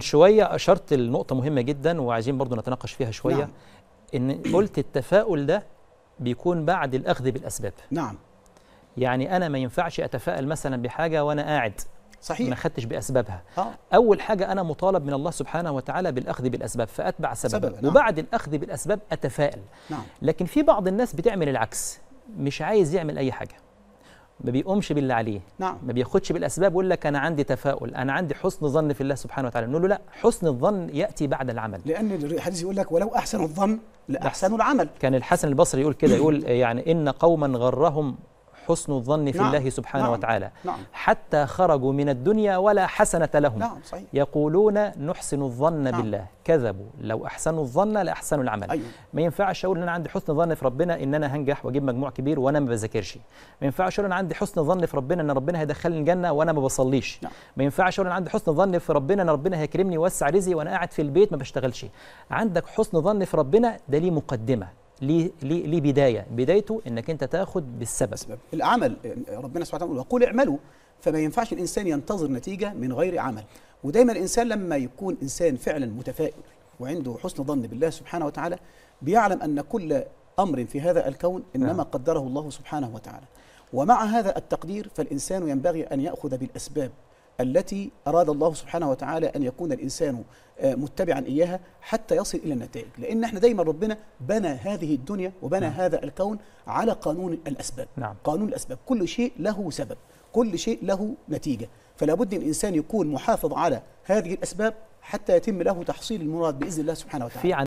شوية أشرت لنقطة مهمة جدا وعايزين برضو نتناقش فيها شوية. نعم. إن قلت التفاؤل ده بيكون بعد الأخذ بالأسباب. نعم. يعني أنا ما ينفعش أتفائل مثلا بحاجة وأنا قاعد صحيح. ما خدتش بأسبابها. أول حاجة أنا مطالب من الله سبحانه وتعالى بالأخذ بالأسباب فأتبع سببا. نعم. وبعد الأخذ بالأسباب أتفائل. نعم. لكن في بعض الناس بتعمل العكس، مش عايز يعمل أي حاجة، ما بيقومش باللي عليه. نعم. ما بياخدش بالأسباب ويقول لك أنا عندي تفاؤل، أنا عندي حسن ظن في الله سبحانه وتعالى. نقول له لا، حسن الظن يأتي بعد العمل. لأن الحديث يقول لك ولو أحسن الظن لأحسن العمل. كان الحسن البصري يقول كده، يقول يعني إن قوما غرهم حسن الظن في الله سبحانه وتعالى حتى خرجوا من الدنيا ولا حسنة لهم. صحيح. يقولون نحسن الظن بالله، كذبوا، لو أحسنوا الظن لأحسنوا العمل. ما ينفعش أقول إن أنا عندي حسن ظن في ربنا إن أنا هنجح وأجيب مجموع كبير وأنا ما بذاكرش. ما ينفعش أقول أنا عندي حسن ظن في ربنا إن ربنا هيدخلني الجنة وأنا ما بصليش. ما ينفعش أقول أنا عندي حسن ظن في ربنا إن ربنا هيكرمني ويوسع رزقي وأنا قاعد في البيت ما بشتغلش. عندك حسن ظن في ربنا ده ليه مقدمة، ليه بدايته انك انت تاخد بالسبب. العمل ربنا سبحانه وتعالى يقول اعملوا، فما ينفعش الانسان ينتظر نتيجه من غير عمل. ودايما الانسان لما يكون انسان فعلا متفائل وعنده حسن ظن بالله سبحانه وتعالى بيعلم ان كل امر في هذا الكون انما قدره الله سبحانه وتعالى. ومع هذا التقدير فالانسان ينبغي ان ياخذ بالاسباب التي أراد الله سبحانه وتعالى أن يكون الإنسان متبعا إياها حتى يصل إلى النتائج. لأن احنا دايما ربنا بنى هذه الدنيا وبنى هذا الكون على قانون الأسباب. قانون الأسباب، كل شيء له سبب، كل شيء له نتيجة. فلا بد الإنسان يكون محافظ على هذه الأسباب حتى يتم له تحصيل المراد بإذن الله سبحانه وتعالى.